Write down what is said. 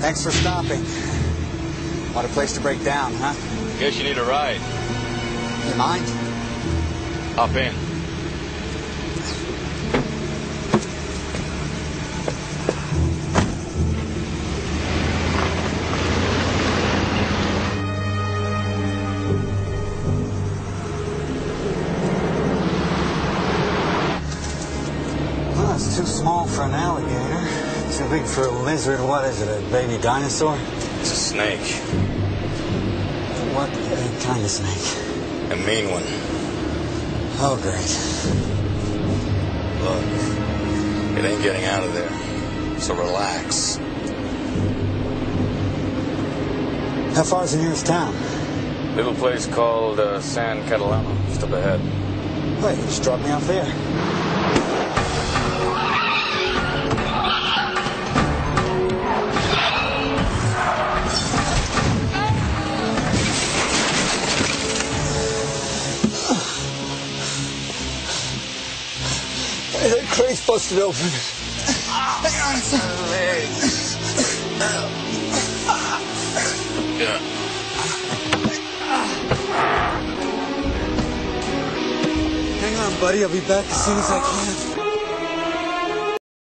Thanks for stopping. What a place to break down, huh? Guess you need a ride. You mind? Hop in. Well, it's too small for an alligator. Too big for a lizard. What is it, a baby dinosaur? It's a snake. What kind of snake? A mean one. Oh, great. Look, it ain't getting out of there. So relax. How far is the nearest town? Little place called San Catalano, just up ahead. Wait, just drop me off there. Hey, that crate's busted open. Hang on a second. Yeah. Hang on, buddy. I'll be back as soon as I can.